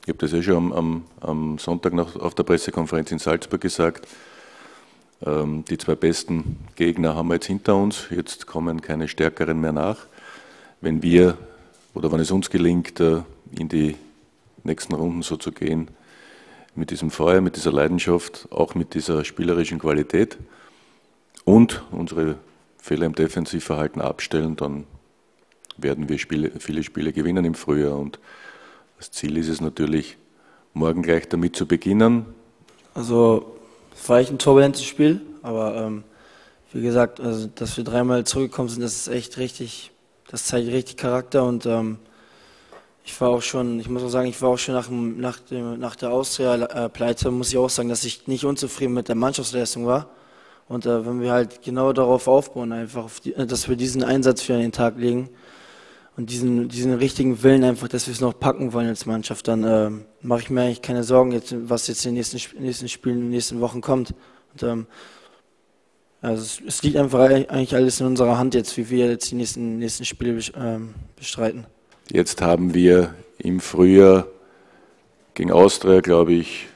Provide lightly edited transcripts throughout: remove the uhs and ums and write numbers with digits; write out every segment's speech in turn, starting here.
Ich habe das ja schon am Sonntag noch auf der Pressekonferenz in Salzburg gesagt. Die zwei besten Gegner haben wir jetzt hinter uns, jetzt kommen keine stärkeren mehr nach. Wenn wir, oder wenn es uns gelingt, in die nächsten Runden so zu gehen, mit diesem Feuer, mit dieser Leidenschaft, auch mit dieser spielerischen Qualität und unsere Fehler im Defensivverhalten abstellen, dann werden wir viele Spiele gewinnen im Frühjahr. Und das Ziel ist es natürlich, morgen gleich damit zu beginnen. Also es war echt ein turbulentes Spiel, aber wie gesagt, also, dass wir dreimal zurückgekommen sind, das ist echt richtig, das zeigt richtig Charakter und ich war auch schon, ich muss auch sagen, ich war auch schon nach der Austria-Pleite, muss ich auch sagen, dass ich nicht unzufrieden mit der Mannschaftsleistung war. Und wenn wir halt genau darauf aufbauen, einfach, dass wir diesen Einsatz für an den Tag legen und diesen richtigen Willen einfach, dass wir es noch packen wollen als Mannschaft, dann mache ich mir eigentlich keine Sorgen, was jetzt in den nächsten Spielen, in den nächsten Wochen kommt. Und also es liegt einfach eigentlich alles in unserer Hand jetzt, wie wir jetzt die nächsten Spiele bestreiten. Jetzt haben wir im Frühjahr gegen Austria, glaube ich,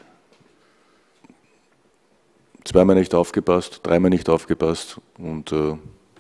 zweimal nicht aufgepasst, dreimal nicht aufgepasst und der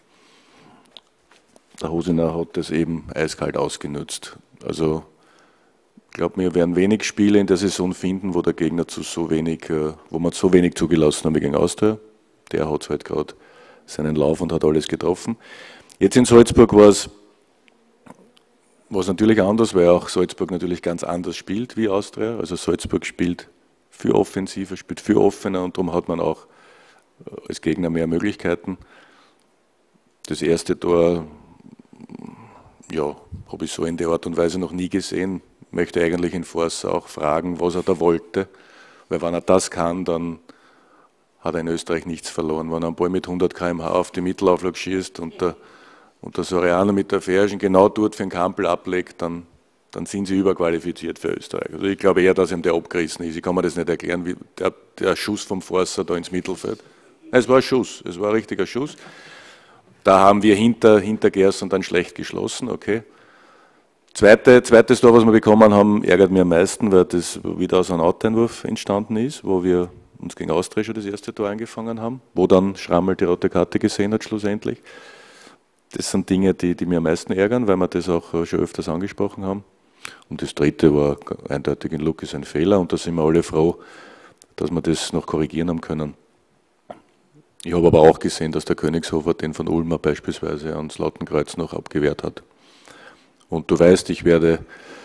Hosiner hat das eben eiskalt ausgenutzt. Also ich glaube, wir werden wenig Spiele in der Saison finden, wo der Gegner wo man so wenig zugelassen haben wie gegen Austria. Der hat halt gerade seinen Lauf und hat alles getroffen. Jetzt in Salzburg war es natürlich anders, weil auch Salzburg natürlich ganz anders spielt wie Austria. Also Salzburg spielt viel offensiver, spielt viel offener und darum hat man auch als Gegner mehr Möglichkeiten. Das erste Tor, ja, habe ich so in der Art und Weise noch nie gesehen. Ich möchte eigentlich in Forster auch fragen, was er da wollte, weil wenn er das kann, dann hat er in Österreich nichts verloren. Wenn er einen Ball mit 100 km/h auf die Mittelauflage schießt und der Soriano mit der Ferschen genau dort für den Kampel ablegt, dann sind sie überqualifiziert für Österreich. Also ich glaube eher, dass ihm der abgerissen ist. Ich kann mir das nicht erklären, wie der Schuss vom Forster da ins Mittelfeld. Es war ein Schuss, es war ein richtiger Schuss. Da haben wir hinter Gerson dann schlecht geschlossen, okay. Zweites Tor, was wir bekommen haben, ärgert mich am meisten, weil das wieder aus einem Outeinwurf entstanden ist, wo wir uns gegen Austria schon das erste Tor eingefangen haben, wo dann Schrammel die rote Karte gesehen hat schlussendlich. Das sind Dinge, die mir am meisten ärgern, weil wir das auch schon öfters angesprochen haben. Und das dritte war eindeutig in Lucke ein Fehler und da sind wir alle froh, dass wir das noch korrigieren haben können. Ich habe aber auch gesehen, dass der Königshofer den von Ulmer beispielsweise ans Lautenkreuz noch abgewehrt hat. Und du weißt, ich werde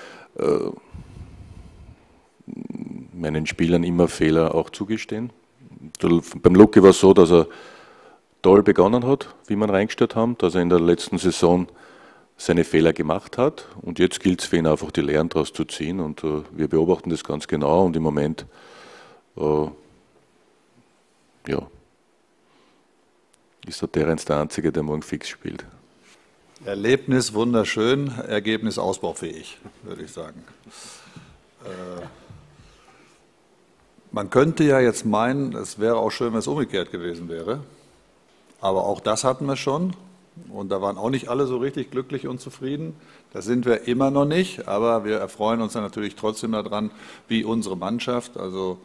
meinen Spielern immer Fehler auch zugestehen. Beim Lucke war es so, dass er toll begonnen hat, wie wir reingestellt haben, dass er in der letzten Saison seine Fehler gemacht hat und jetzt gilt es für ihn einfach, die Lehren daraus zu ziehen und wir beobachten das ganz genau und im Moment ja, ist der Terence der Einzige, der morgen fix spielt. Erlebnis wunderschön, Ergebnis ausbaufähig, würde ich sagen. Man könnte ja jetzt meinen, es wäre auch schön, wenn es umgekehrt gewesen wäre, aber auch das hatten wir schon. Und da waren auch nicht alle so richtig glücklich und zufrieden. Das sind wir immer noch nicht, aber wir erfreuen uns dann natürlich trotzdem daran, wie unsere Mannschaft, also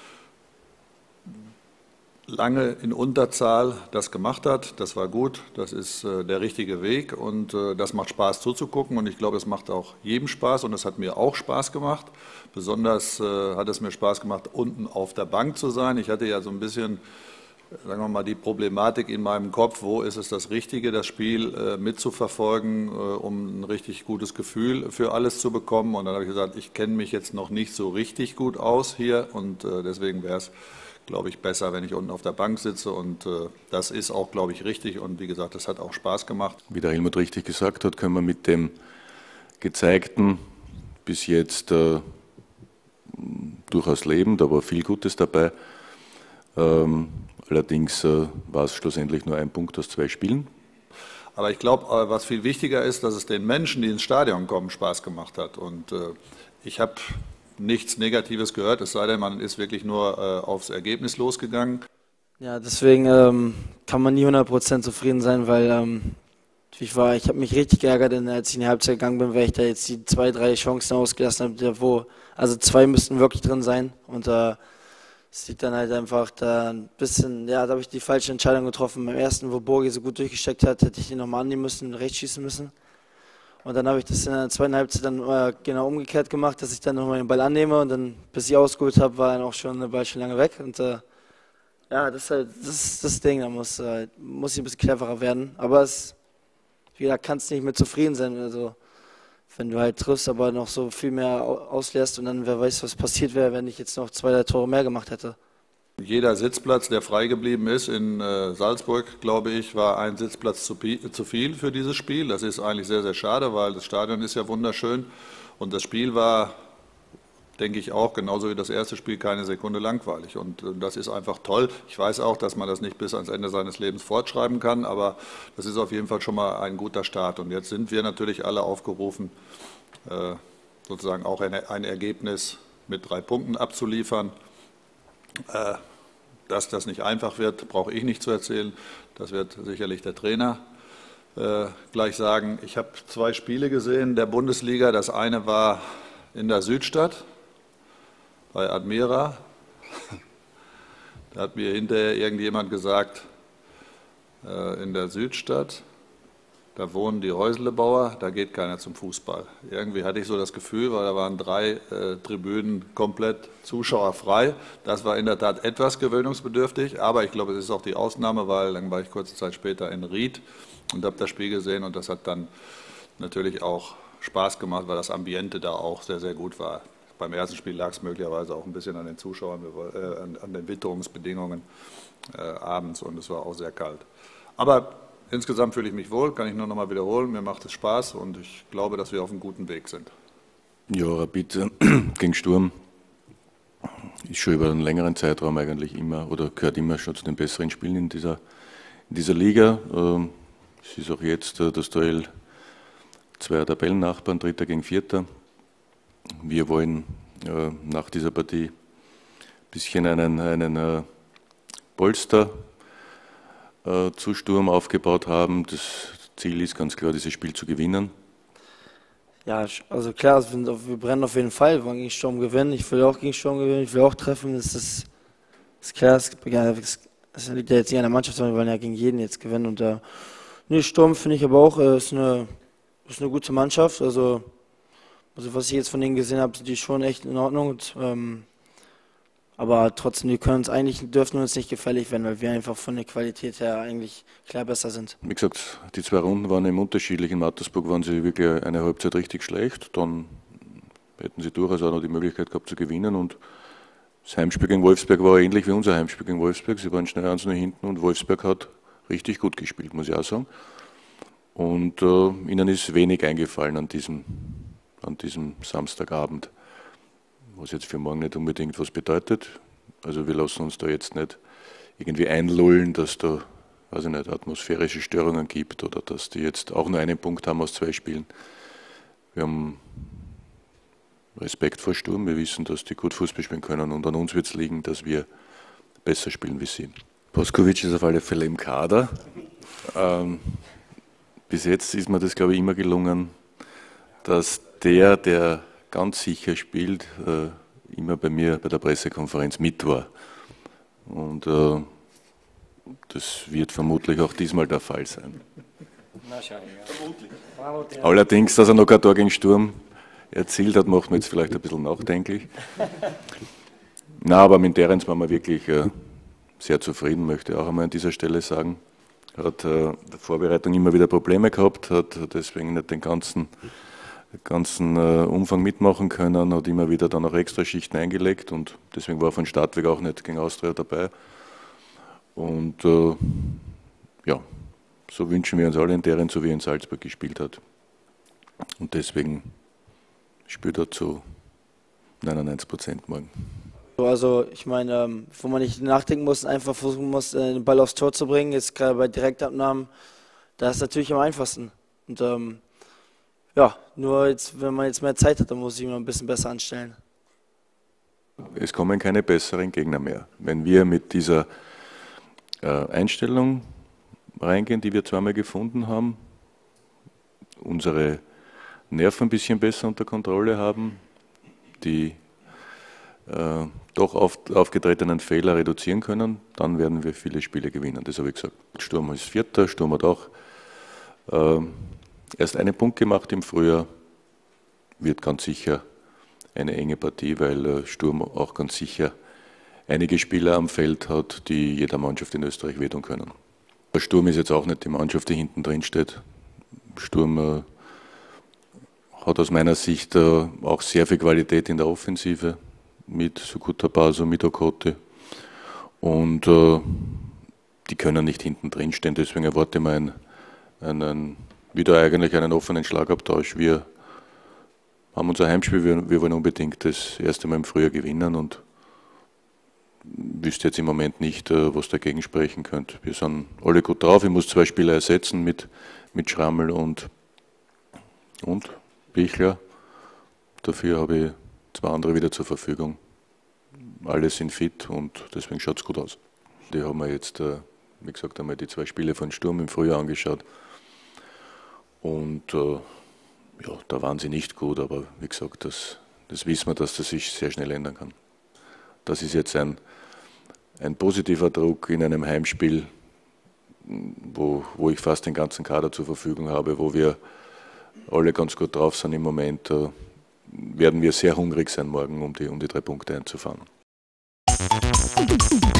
lange in Unterzahl das gemacht hat. Das war gut, das ist der richtige Weg und das macht Spaß zuzugucken und ich glaube, es macht auch jedem Spaß und es hat mir auch Spaß gemacht. Besonders hat es mir Spaß gemacht, unten auf der Bank zu sein. Ich hatte ja so ein bisschen, sagen wir mal, die Problematik in meinem Kopf, wo ist es das Richtige, das Spiel mitzuverfolgen, um ein richtig gutes Gefühl für alles zu bekommen. Und dann habe ich gesagt, ich kenne mich jetzt noch nicht so richtig gut aus hier und deswegen wäre es, glaube ich, besser, wenn ich unten auf der Bank sitze und das ist auch, glaube ich, richtig und wie gesagt, das hat auch Spaß gemacht. Wie der Helmut richtig gesagt hat, können wir mit dem Gezeigten bis jetzt durchaus leben, da war viel Gutes dabei. Allerdings war es schlussendlich nur ein Punkt aus 2 Spielen. Aber ich glaube, was viel wichtiger ist, dass es den Menschen, die ins Stadion kommen, Spaß gemacht hat. Und ich habe nichts Negatives gehört, es sei denn, man ist wirklich nur aufs Ergebnis losgegangen. Ja, deswegen kann man nie 100% zufrieden sein, weil Ich habe mich richtig geärgert, als ich in die Halbzeit gegangen bin, weil ich da jetzt die 2, 3 Chancen ausgelassen habe, also 2 müssten wirklich drin sein. Und es liegt dann halt einfach da ein bisschen, ja, da habe ich die falsche Entscheidung getroffen. Beim ersten, wo Borgi so gut durchgesteckt hat, hätte ich ihn nochmal annehmen müssen, rechts schießen müssen. Und dann habe ich das in der zweiten Halbzeit dann genau umgekehrt gemacht, dass ich dann nochmal den Ball annehme und dann, bis ich ausgeholt habe, war dann auch schon der Ball schon lange weg. Und ja, das ist das Ding, da muss ich ein bisschen cleverer werden. Aber wie gesagt, kannst nicht mehr zufrieden sein. Also, wenn du halt triffst, aber noch so viel mehr auslässt und dann wer weiß, was passiert wäre, wenn ich jetzt noch 2, 3 Tore mehr gemacht hätte. Jeder Sitzplatz, der frei geblieben ist in Salzburg, glaube ich, war ein Sitzplatz zu viel für dieses Spiel. Das ist eigentlich sehr, sehr schade, weil das Stadion ist ja wunderschön und das Spiel war, denke ich auch, genauso wie das erste Spiel, keine Sekunde langweilig. Und das ist einfach toll. Ich weiß auch, dass man das nicht bis ans Ende seines Lebens fortschreiben kann, aber das ist auf jeden Fall schon mal ein guter Start. Und jetzt sind wir natürlich alle aufgerufen, sozusagen auch ein Ergebnis mit 3 Punkten abzuliefern. Dass das nicht einfach wird, brauche ich nicht zu erzählen. Das wird sicherlich der Trainer gleich sagen. Ich habe 2 Spiele gesehen der Bundesliga. Das eine war in der Südstadt bei Admira. Da hat mir hinterher irgendjemand gesagt, in der Südstadt, da wohnen die Häuslebauer, da geht keiner zum Fußball. Irgendwie hatte ich so das Gefühl, weil da waren 3 Tribünen komplett zuschauerfrei. Das war in der Tat etwas gewöhnungsbedürftig, aber ich glaube, es ist auch die Ausnahme, weil dann war ich kurze Zeit später in Ried und habe das Spiel gesehen und das hat dann natürlich auch Spaß gemacht, weil das Ambiente da auch sehr, sehr gut war. Beim ersten Spiel lag es möglicherweise auch ein bisschen an den Zuschauern, an den Witterungsbedingungen abends und es war auch sehr kalt. Aber insgesamt fühle ich mich wohl, kann ich nur noch mal wiederholen. Mir macht es Spaß und ich glaube, dass wir auf einem guten Weg sind. Ja, Rapid gegen Sturm ist schon über einen längeren Zeitraum eigentlich immer oder gehört immer schon zu den besseren Spielen in dieser Liga. Es ist auch jetzt das Duell zweier Tabellennachbarn, Dritter gegen Vierter. Wir wollen nach dieser Partie ein bisschen einen Polster zu Sturm aufgebaut haben. Das Ziel ist ganz klar, dieses Spiel zu gewinnen. Ja, also klar, wir brennen auf jeden Fall, wir wollen gegen Sturm gewinnen. Ich will auch gegen Sturm gewinnen, ich will auch treffen. Das ist klar, das liegt ja jetzt nicht an der Mannschaft, sondern wir wollen ja gegen jeden jetzt gewinnen. Und Sturm finde ich aber auch, ist eine gute Mannschaft. Also was ich jetzt von denen gesehen habe, sind die schon echt in Ordnung. Und, aber trotzdem, dürfen uns nicht gefährlich werden, weil wir einfach von der Qualität her eigentlich klar besser sind. Wie gesagt, die 2 Runden waren eben unterschiedlich. In Mattersburg waren sie wirklich eine Halbzeit richtig schlecht. Dann hätten sie durchaus auch noch die Möglichkeit gehabt zu gewinnen. Und das Heimspiel gegen Wolfsberg war ähnlich wie unser Heimspiel gegen Wolfsberg. Sie waren schnell 1-0 hinten und Wolfsberg hat richtig gut gespielt, muss ich auch sagen. Und ihnen ist wenig eingefallen an diesem Samstagabend, was jetzt für morgen nicht unbedingt was bedeutet. Also wir lassen uns da jetzt nicht irgendwie einlullen, dass da, weiß ich nicht, atmosphärische Störungen gibt oder dass die jetzt auch nur einen Punkt haben aus 2 Spielen. Wir haben Respekt vor Sturm, wir wissen, dass die gut Fußball spielen können und an uns wird es liegen, dass wir besser spielen wie sie. Poskovic ist auf alle Fälle im Kader. Bis jetzt ist mir das, glaube ich, immer gelungen, dass der ganz sicher spielt, immer bei mir bei der Pressekonferenz mit war. Und das wird vermutlich auch diesmal der Fall sein. Allerdings, dass er noch ein Tor gegen Sturm erzielt hat, macht mir jetzt vielleicht ein bisschen nachdenklich. Na, aber mit Terens waren wir wirklich sehr zufrieden, möchte ich auch einmal an dieser Stelle sagen. Er hat der Vorbereitung immer wieder Probleme gehabt, hat deswegen nicht den ganzen Umfang mitmachen können, hat immer wieder dann auch Extraschichten eingelegt und deswegen war er von Start weg auch nicht gegen Austria dabei. Und ja, so wünschen wir uns alle in Terens, so wie er in Salzburg gespielt hat. Und deswegen spielt er zu 99% morgen. Also ich meine, wo man nicht nachdenken muss, einfach versuchen muss, den Ball aufs Tor zu bringen, jetzt gerade bei Direktabnahmen, da ist es natürlich am einfachsten. Und ja, nur jetzt, wenn man jetzt mehr Zeit hat, dann muss ich mich ein bisschen besser anstellen. Es kommen keine besseren Gegner mehr. Wenn wir mit dieser Einstellung reingehen, die wir zweimal gefunden haben, unsere Nerven ein bisschen besser unter Kontrolle haben, die doch aufgetretenen Fehler reduzieren können, dann werden wir viele Spiele gewinnen. Das habe ich gesagt. Sturm ist Vierter, Sturm hat auch erst einen Punkt gemacht im Frühjahr, wird ganz sicher eine enge Partie, weil Sturm auch ganz sicher einige Spieler am Feld hat, die jeder Mannschaft in Österreich wehtun können. Der Sturm ist jetzt auch nicht die Mannschaft, die hinten drin steht. Sturm hat aus meiner Sicht auch sehr viel Qualität in der Offensive mit Sukuta Basu, mit Okote. Und die können nicht hinten drin stehen, deswegen erwarte ich mir wieder eigentlich einen offenen Schlagabtausch. Wir haben unser Heimspiel, wir wollen unbedingt das erste Mal im Frühjahr gewinnen und wüsste jetzt im Moment nicht, was dagegen sprechen könnte. Wir sind alle gut drauf. Ich muss 2 Spieler ersetzen mit Schrammel und Bichler. Dafür habe ich 2 andere wieder zur Verfügung. Alle sind fit und deswegen schaut es gut aus. Die haben wir jetzt, wie gesagt, einmal die 2 Spiele von Sturm im Frühjahr angeschaut. Und ja, da waren sie nicht gut, aber wie gesagt, das wissen wir, dass das sich sehr schnell ändern kann. Das ist jetzt ein positiver Druck in einem Heimspiel, wo ich fast den ganzen Kader zur Verfügung habe, wo wir alle ganz gut drauf sind im Moment, werden wir sehr hungrig sein morgen, um die 3 Punkte einzufahren.